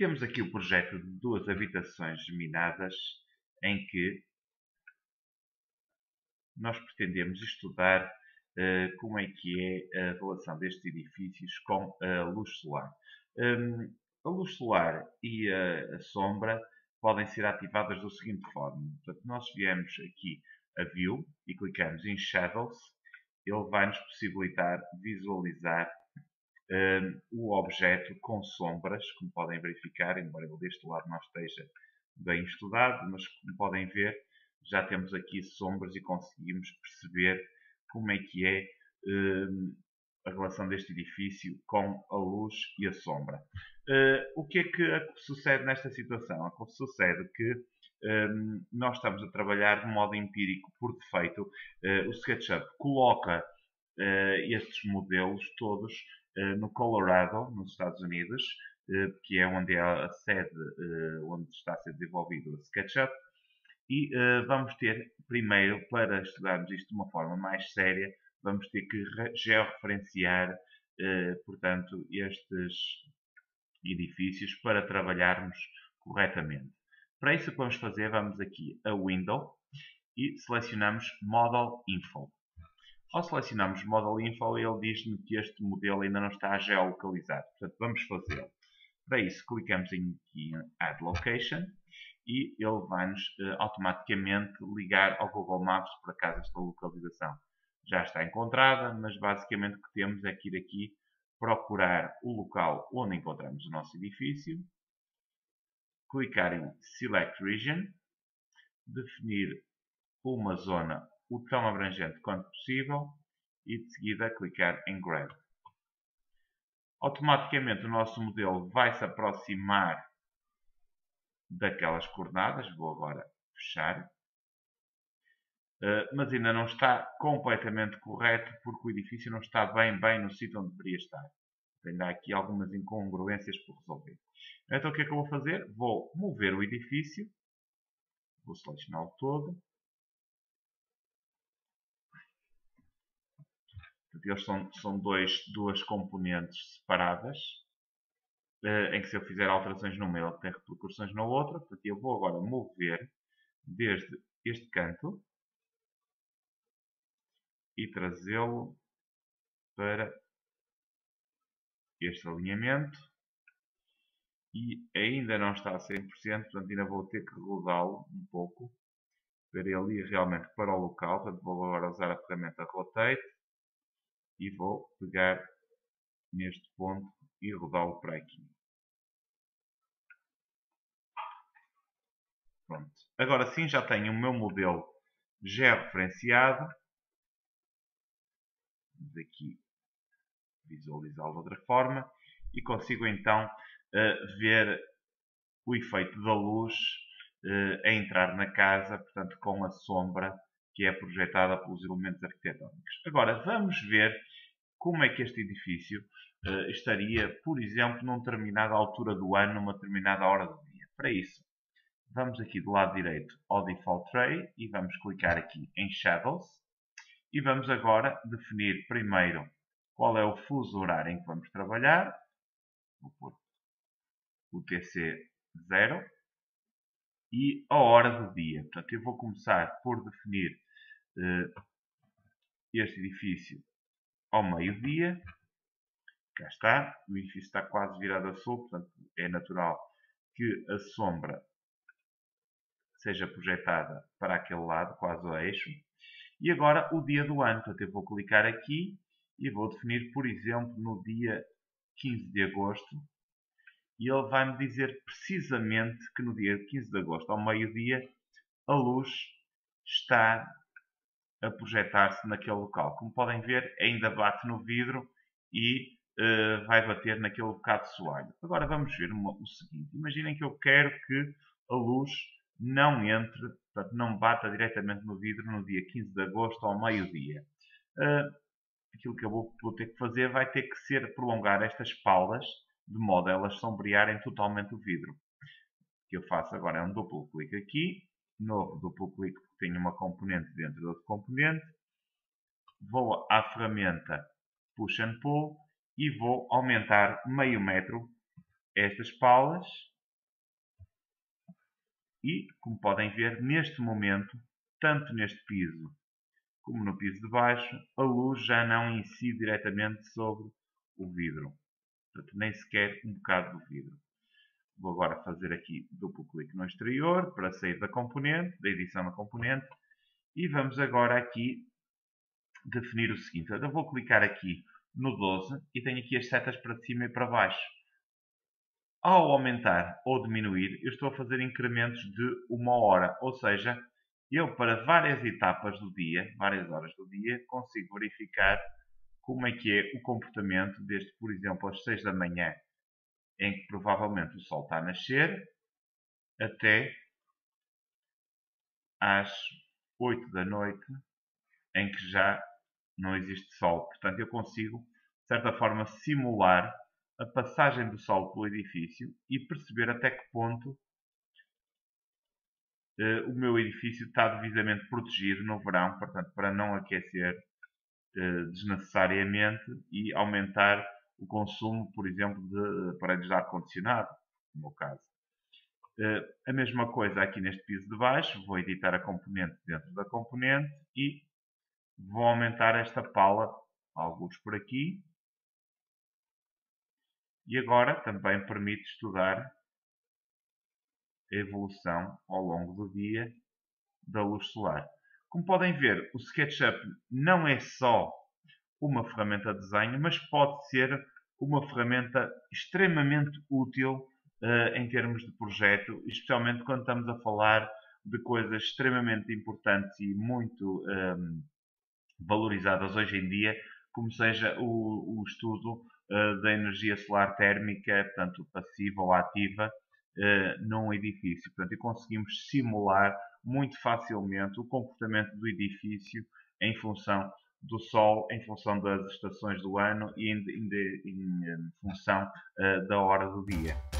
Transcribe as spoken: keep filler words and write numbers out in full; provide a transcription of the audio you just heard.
Temos aqui o projeto de duas habitações geminadas em que nós pretendemos estudar uh, como é que é a relação destes edifícios com a luz solar. Um, a luz solar e a, a sombra podem ser ativadas da seguinte forma. Portanto, nós viemos aqui a View e clicamos em Shadows, ele vai nos possibilitar visualizar um, o objeto com sombras, como podem verificar, embora ele deste lado não esteja bem estudado, mas como podem ver, já temos aqui sombras e conseguimos perceber como é que é um, a relação deste edifício com a luz e a sombra. Uh, o que é que sucede nesta situação? Sucede que um, nós estamos a trabalhar de modo empírico por defeito. Uh, o SketchUp coloca uh, estes modelos todos uh, no Colorado, nos Estados Unidos, uh, que é onde é a sede uh, onde está a ser desenvolvido o SketchUp. E uh, vamos ter, primeiro, para estudarmos isto de uma forma mais séria, vamos ter que georreferenciar, uh, portanto, estes edifícios para trabalharmos corretamente. Para isso, o que vamos fazer, vamos aqui a Window e selecionamos Model Info. Ao selecionarmos Model Info, ele diz-me que este modelo ainda não está geolocalizado. Portanto, vamos fazê-lo. Para isso, clicamos em, aqui em Add Location e ele vai-nos uh, automaticamente ligar ao Google Maps. Por acaso esta localização já está encontrada, mas basicamente o que temos é que ir aqui procurar o local onde encontramos o nosso edifício, clicar em Select Region, definir uma zona o tão abrangente quanto possível e de seguida clicar em Grab. Automaticamente o nosso modelo vai se aproximar daquelas coordenadas. Vou agora fechar. Uh, mas ainda não está completamente correto porque o edifício não está bem, bem no sítio onde deveria estar. Ainda há aqui algumas incongruências por resolver. Então o que é que eu vou fazer? Vou mover o edifício. Vou selecioná-lo todo. Eles são, são dois, duas componentes separadas. Uh, em que se eu fizer alterações numa, ele tem repercussões na outra. Portanto, eu vou agora mover desde este canto e trazê-lo para este alinhamento. E ainda não está a cem por cento, portanto ainda vou ter que rodá-lo um pouco para ele ir realmente para o local. Portanto, vou agora usar a ferramenta Rotate e vou pegar neste ponto e rodá-lo para aqui. Pronto. Agora sim já tenho o meu modelo georreferenciado. Vamos aqui visualizá-lo de outra forma e consigo então uh, ver o efeito da luz uh, a entrar na casa, portanto com a sombra que é projetada pelos elementos arquitetónicos. Agora vamos ver como é que este edifício uh, estaria, por exemplo, numa determinada altura do ano, numa determinada hora do dia. Para isso, vamos aqui do lado direito ao Default Tray e vamos clicar aqui em Shadows e vamos agora definir primeiro qual é o fuso horário em que vamos trabalhar. Vou pôr o T C zero e a hora do dia. Portanto, eu vou começar por definir uh, este edifício ao meio-dia. Cá está. O edifício está quase virado a sul, portanto, é natural que a sombra seja projetada para aquele lado, quase ao eixo. E agora o dia do ano. Portanto, eu vou clicar aqui e vou definir, por exemplo, no dia quinze de agosto. E ele vai me dizer precisamente que no dia quinze de agosto, ao meio-dia, a luz está a projetar-se naquele local. Como podem ver, ainda bate no vidro e uh, vai bater naquele bocado de soalho. Agora vamos ver uma, o seguinte. Imaginem que eu quero que a luz não entre, portanto, não bata diretamente no vidro no dia quinze de agosto ao meio-dia. Uh, aquilo que eu vou, vou ter que fazer vai ter que ser prolongar estas palas de modo a elas sombrearem totalmente o vidro. O que eu faço agora é um duplo clique aqui, novo duplo clique porque tenho uma componente dentro de outra componente, vou à ferramenta Push and Pull e vou aumentar meio metro estas palas E, como podem ver, neste momento, tanto neste piso como no piso de baixo, a luz já não incide diretamente sobre o vidro. Portanto, nem sequer um bocado do vidro. Vou agora fazer aqui duplo clique no exterior para sair da componente, da edição da componente. E vamos agora aqui definir o seguinte. Eu vou clicar aqui no doze e tenho aqui as setas para cima e para baixo. Ao aumentar ou diminuir, eu estou a fazer incrementos de uma hora. Ou seja, eu para várias etapas do dia, várias horas do dia, consigo verificar como é que é o comportamento desde, por exemplo, às seis da manhã, em que provavelmente o sol está a nascer, até às oito da noite, em que já não existe sol. Portanto, eu consigo, de certa forma, simular a passagem do sol pelo edifício e perceber até que ponto uh, o meu edifício está devidamente protegido no verão, portanto, para não aquecer uh, desnecessariamente e aumentar o consumo, por exemplo, de aparelhos de ar-condicionado, no meu caso. Uh, a mesma coisa aqui neste piso de baixo, vou editar a componente dentro da componente e vou aumentar esta pala, alguns por aqui. E agora também permite estudar a evolução ao longo do dia da luz solar. Como podem ver, o SketchUp não é só uma ferramenta de desenho, mas pode ser uma ferramenta extremamente útil uh, em termos de projeto, especialmente quando estamos a falar de coisas extremamente importantes e muito um, valorizadas hoje em dia, como seja o, o estudo uh, da energia solar térmica, tanto passiva ou ativa, uh, num edifício. Portanto, e conseguimos simular muito facilmente o comportamento do edifício em função do sol, em função das estações do ano e em, em, em função uh, da hora do dia.